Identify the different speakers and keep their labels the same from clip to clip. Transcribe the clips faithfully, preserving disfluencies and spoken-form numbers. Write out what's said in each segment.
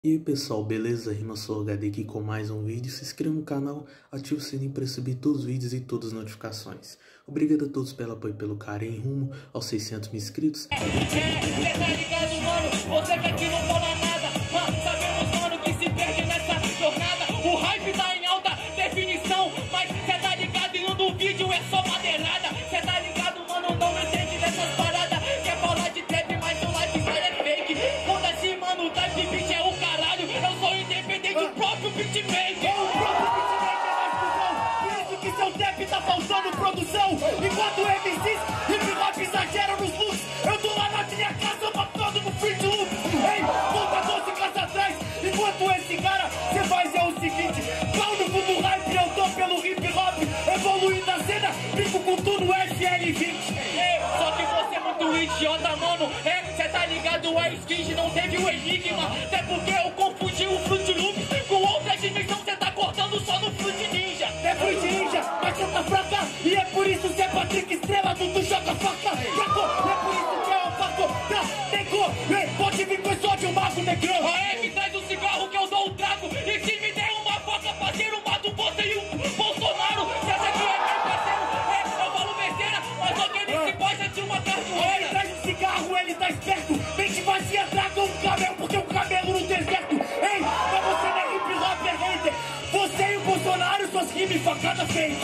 Speaker 1: E aí pessoal, beleza? Rima Sou H D aqui com mais um vídeo. Se inscreva no canal, ative o sininho para receber todos os vídeos e todas as notificações. Obrigado a todos pelo apoio e pelo carinho rumo aos seiscentos mil inscritos.
Speaker 2: É, cê tá ligado, mano? Você que aqui não fala nada, mas sabemos, mano, que se perde nessa jornada. O hype tá em alta definição, mas cê tá ligado e no vídeo é só madeirada. Cê tá ligado, mano, não entende dessas paradas. Quer falar de trap, mas o lifestyle é fake. Foda-se, mano, o type beat é o caralho. Eu sou independente do próprio beatmaker. O próprio beatmaker é mais cuzão. Por isso que seu trap tá faltando produção. Enquanto M Cs hip hop exageram nos looks, eu tô lá na minha casa matando no free loop. Ei, volta doze casas atrás. Enquanto esse cara, cê faz é o seguinte: pau no fundo do hype, eu tô pelo hip hop. Evoluindo a cena, brinco com tudo F L vinte. Ei, só que você é muito idiota, mano. É, cê tá ligado, a Skins não teve o enigma. Até porque eu confundi o Fruit Loop com outra dimensão. Cê tá cortando só no Fruit Ninja. É Fruit Ninja, mas cê tá fraca. E é por isso que é Patrick Estrela, tudo joga faca. Jaco, é por isso que é o Paco da Teco. Ei, pode vir com esse ódio, mago negrão. A M traz o cigarro que eu dou o trago. E se me der uma faca, parceiro, mato você e o Bolsonaro. Cê acha que é meu parceiro? É, eu falo besteira, mas só que ele se gosta de uma cartoeira. Ele traz o cigarro, ele tá esperto. Mente vazia, traga um camelo, porque um camelo no deserto. Ei, mas você não é hip hop, é hater. Você e o Bolsonaro, suas rimas facada feita.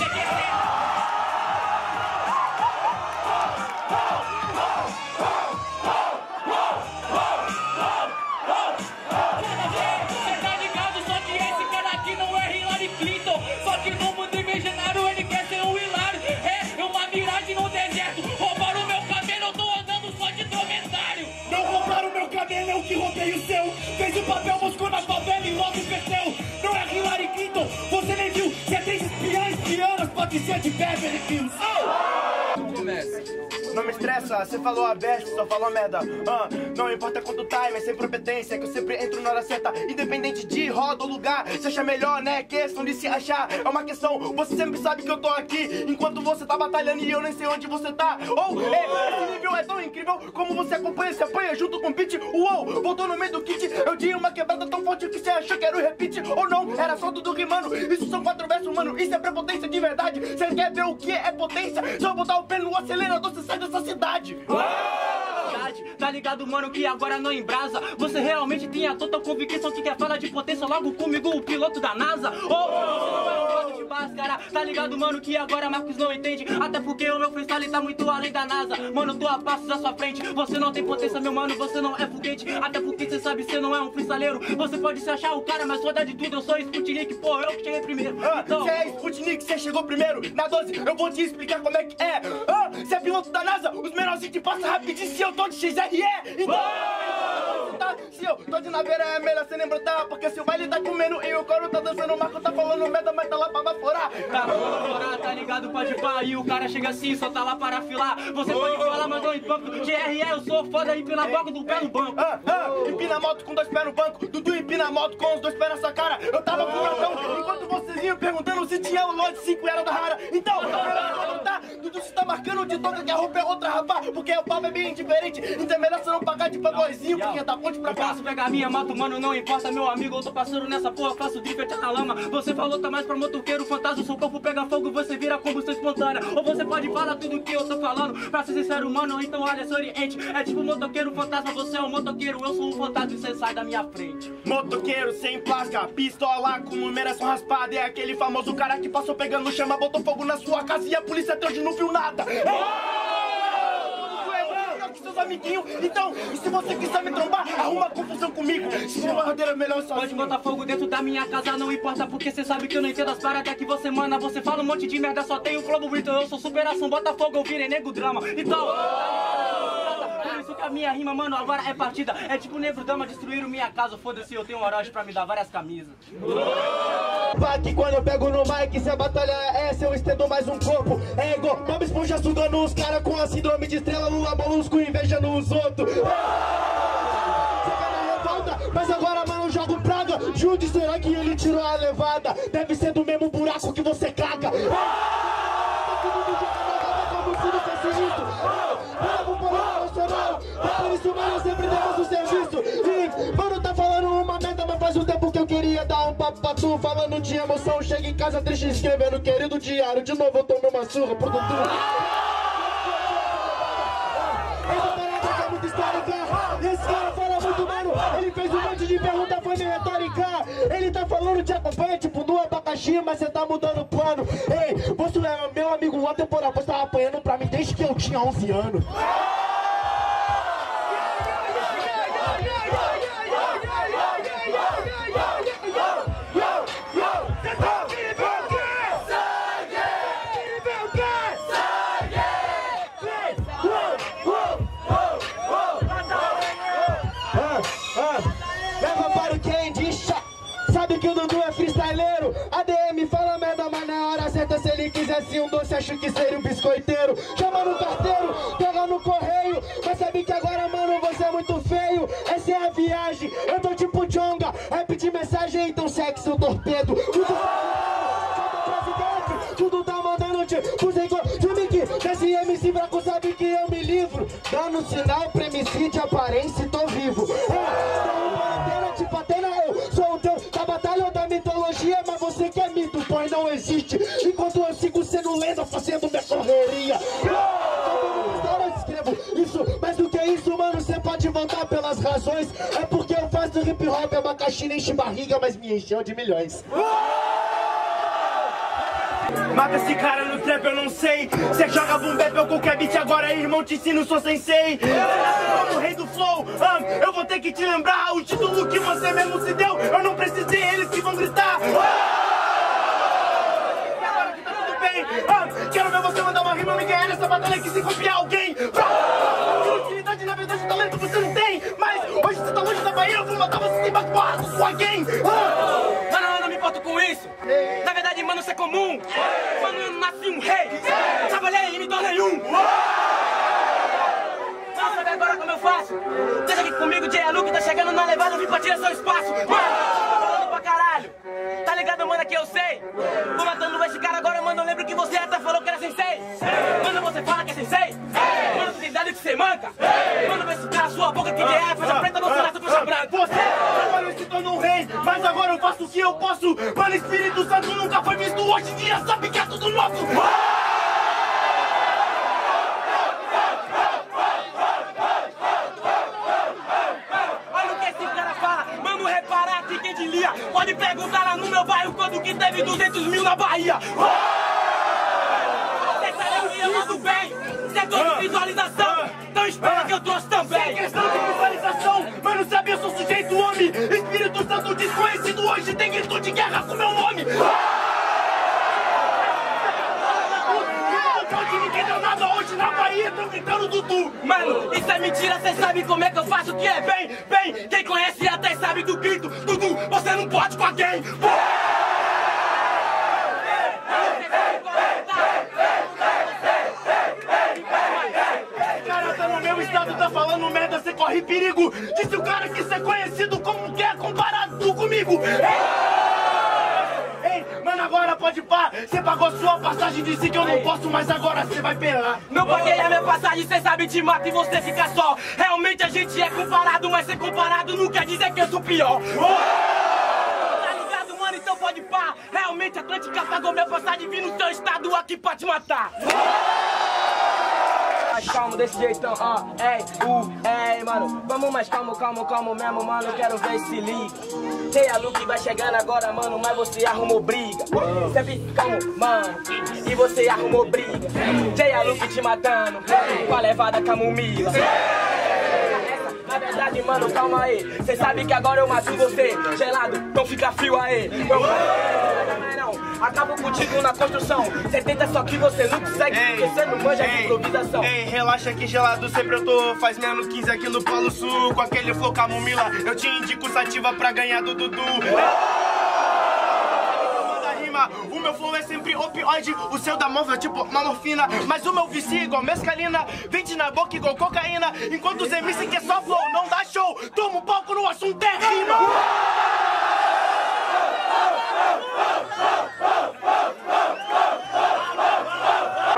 Speaker 2: Que roubei o seu, fez o papel, moscou na favela e logo perdeu. Não é Hillary Clinton, você nem viu. Se é três espiãs, espianas, pode ser de Beverly Hills.
Speaker 3: Não me estressa, você falou a best, só falou merda. uh, Não importa quanto time, é sem competência que eu sempre entro na hora certa. Independente de roda ou lugar, se acha melhor, né? Questão de se achar, é uma questão. Você sempre sabe que eu tô aqui, enquanto você tá batalhando e eu nem sei onde você tá. Ou, oh, é, esse nível é tão incrível, como você acompanha, se apanha junto com o beat. Uou, voltou no meio do kit, eu dei uma quebrada tão forte que você achou que era o repeat. Ou não, era só tudo rimando, isso são quatro versos, mano, isso é prepotência de verdade. Você quer ver o que é potência? Se eu botar o pé no acelerador, você sai dessa cidade.
Speaker 4: Tá ligado, mano, que agora não embrasa. Você realmente tem a total convicção que quer falar de potência logo comigo, o piloto da NASA. Oh, você não é um modo de máscara. Tá ligado, mano, que agora Marcos não entende. Até porque o meu freestyle tá muito além da NASA. Mano, eu tô a passos à sua frente. Você não tem potência, meu mano, você não é foguete. Até porque cê sabe, cê não é um freestaleiro. Você pode se achar o cara, mas foda de tudo, eu sou Sputnik, pô, eu que cheguei primeiro.
Speaker 3: Ah,
Speaker 4: então...
Speaker 3: Cê é Sputnik, cê chegou primeiro. Na doze, eu vou te explicar como é que é. Ah, cê é piloto da NASA, os menorzinhos te passam rapidinho. Se eu tô de X R E, então... Tá, se eu tô de naveira é melhor cê nem brotar. Porque se o baile tá comendo e o coro tá dançando, o Marco tá falando merda, mas tá lá pra baforar.
Speaker 4: Tá baforar, tá ligado, pode pá. E o cara chega assim, só tá lá para afilar. Você pode falar, mas não em banco. G R E, eu sou foda, empina a boca do pé no banco.
Speaker 3: Ah, ah, empina a moto com dois pés no banco. Dudu empina a moto com os dois pés nessa cara. Eu tava com o ratão, enquanto vocês iam perguntando se tinha o lote cinco era da rara. Então, não tá, Dudu se tá marcando de toca que a roupa é outra, rapá. Porque o papo é bem diferente. Então é melhor você não pagar de pagõezinho, porque é da ponte pra
Speaker 4: eu
Speaker 3: cá.
Speaker 4: posso pegar minha mato, mano, não importa, meu amigo. Eu tô passando nessa porra, faço drift na lama. Você falou, tá mais pra motoqueiro fantasma. Seu corpo pega fogo, você vira combustão espontânea. Ou você pode falar tudo que eu tô falando. Pra ser sincero, mano, então olha, se oriente. É tipo motoqueiro fantasma, você é um motoqueiro. Eu sou um fantasma e você sai da minha frente.
Speaker 3: Motoqueiro sem placa, pistola com numeração raspada. É aquele famoso cara que passou pegando chama, botou fogo na sua casa e a polícia até hoje não viu nada. Seus amiguinhos, então, e se você quiser me trombar, arruma confusão comigo. Se for uma rodeira, melhor sozinho.
Speaker 4: Pode botar fogo dentro da minha casa, não importa, porque cê sabe que eu não entendo as paradas que você manda. Você fala um monte de merda, só tem o flow bonito. Eu sou superação, bota fogo, eu virei nego drama. Então, por isso que a minha rima, mano, agora é partida. É tipo negro dama, destruíram minha casa. Foda-se, eu tenho um Orochi pra me dar várias camisas.
Speaker 3: Pá, que quando eu pego no mic, se a batalha é essa, eu estendo mais um corpo. É igual Bob Esponja sugando os caras com a síndrome de estrela, Lula Molusco inveja nos outros. Você vai na revolta, mas agora, mano, eu jogo praga. Jude, será que ele tirou a levada? Deve ser do mesmo buraco que você caga. Como se não fosse isso. Bravo para o nacional. É por isso, mano, sempre temos o serviço. E, mano, tá falando uma merda, mas Faz um tempo que eu queria dar um papo pra tu, falando de emoção. Chega em casa triste escrevendo, querido diário. De novo eu tomei uma surra pro Dudu. Essa parada é muito histórica. Esse cara fala muito, mano. Ele fez um monte de pergunta, foi minha retórica. Ele tá falando de acompanha, tipo no abacaxi, mas cê tá mudando o plano. Ei, você é meu amigo, uma temporada, você tava apanhando pra mim desde que eu tinha onze anos. Sabe que o Dudu é freestyleiro. A D M fala merda, mas na hora certa, se ele quisesse um doce, acho que seria um biscoiteiro. Chama no carteiro, pega no correio. Mas sabe que agora, mano, você é muito feio. Essa é a viagem, eu tô tipo Jonga. Rap de mensagem, então sexo o torpedo. Tudo tá mandando tipo Jimmy, desse M C fraco sabe que eu me livro. Dando sinal pra M C de aparência e tô vivo. É, tipo Atena, eu sou o teu da batalha ou da mitologia, mas você que é mito, pois não existe. Enquanto eu sigo sendo lenda, fazendo minha correria. Eu escrevo isso, mais do que isso, mano, você pode voltar pelas razões. É porque eu faço hip hop, é uma caixinha, enche barriga, mas me encheu de milhões. Mata esse cara no trap, eu não sei. Cê joga boom bap ou qualquer beat, agora irmão te ensino, sou sensei. Como o rei do flow, um, eu vou ter que te lembrar o título que você mesmo se deu. Eu não precisei, eles que vão gritar. E agora que tá tudo bem, um, quero ver você mandar uma rima, me ganhar nessa batalha que se copiar alguém. Utilidade, na verdade, talento você não tem. Mas hoje você tá longe da Bahia, eu vou matar você sem bacuar com alguém.
Speaker 4: Mano, eu não me importo com isso. Na verdade, mano, isso é comum. Mano, eu nasci um rei. Trabalhei e me tornei um. Não sabe agora como eu faço? Deixa aqui comigo, J. Luke tá chegando na levada, vim pra tirar seu espaço. Mano, tô falando pra caralho. Tá ligado, mano, que eu sei. Vou matando esse cara agora, mano, eu lembro que você até falou que era sensei. Mano, você fala que é sensei. Mano, tu tem dado que você manca. Mano, vê se cala sua boca que J R faz a preta, não faz a faixa branca.
Speaker 3: Você trabalhou e se tornou um rei, mas agora eu faço o que eu posso. Mano, Espírito Santo nunca foi visto, hoje em dia sabe que é tudo nosso.
Speaker 4: Olha o que esse cara fala, mano, repara aqui quem de lia. Pode perguntar lá no meu bairro quando que teve duzentos mil na Bahia. Cê sabe que eu mando bem, setor de visualização, então espera que eu trouxe também.
Speaker 3: Sem questão de visualização, mano, sabe eu sou sujeito homem. Espírito Santo desconhecido, hoje tem grito de guerra com meu nome. Ninguém deu nada hoje na Bahia, tão gritando Dudu.
Speaker 4: Mano, isso é mentira, cê sabe como é que eu faço que é bem, bem. Quem conhece até sabe do grito, Dudu, você não pode com alguém.
Speaker 3: Cara, tá no meu estado, tá falando merda, cê corre perigo. Disse o cara que cê é conhecido como que é comparado comigo. Ei, mano, agora pode pá. Cê pagou sua passagem, disse que eu não posso, mas agora cê vai pelar.
Speaker 4: Não paguei a minha passagem, cê sabe te mata e você fica só. Realmente a gente é comparado, mas ser comparado não quer dizer que eu sou pior. Tá ligado, mano? Então pode pá. Realmente a Atlântica pagou minha passagem, vim no seu estado aqui pra te matar. Mais calmo desse jeitão, ó, ei, uh, ei, mano. Vamos mais calmo, calmo, calmo mesmo, mano. Quero ver se liga. J. Luke vai chegando agora, mano, mas você arrumou briga. Sempre calmo, mano, e você arrumou briga. J. Luke te matando, com a levada camomila. Na verdade, mano, calma aí. Cê sabe que agora eu mato você. Gelado, não fica frio aí. Não, não. Acabo contigo na construção. Cê tenta, só que você não consegue. Ei, porque cê não manja ei, de improvisação.
Speaker 3: Ei, relaxa que gelado sempre eu tô. Faz menos quinze aqui no Polo Sul. Com aquele flow camomila, eu te indico sativa pra ganhar do Dudu. O meu flow é sempre opioide, o seu da móvel é tipo uma morfina. Mas o meu vicia igual mescalina, vende na boca igual cocaína. Enquanto os M C que é só flow, não dá show. Toma um palco no assunto é rima.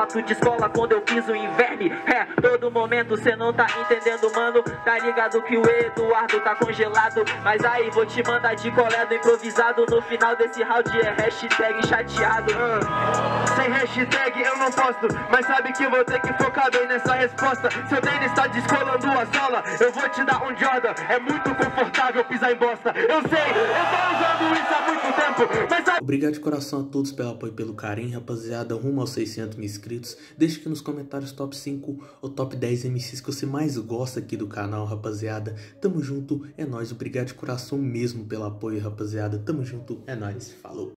Speaker 4: foto de escola quando eu piso em verme. É, todo momento cê não tá entendendo, mano. Tá ligado que o Eduardo tá congelado. Mas aí vou te mandar de colé do improvisado. No final desse round é hashtag chateado.
Speaker 3: uh, Sem hashtag eu não posto, mas sabe que vou ter que focar bem nessa resposta. Seu tênis tá descolando a sola, eu vou te dar um Jordan. É muito confortável pisar em bosta. Eu sei, eu tô usando isso há muito tempo, mas sabe...
Speaker 1: Obrigado de coração a todos pelo apoio e pelo carinho, rapaziada. Rumo aos seiscentos mil inscritos. Deixa aqui nos comentários top cinco ou top dez M Cs que você mais gosta aqui do canal, rapaziada. Tamo junto, é nóis. Obrigado de coração mesmo pelo apoio, rapaziada. Tamo junto, é nóis. Falou.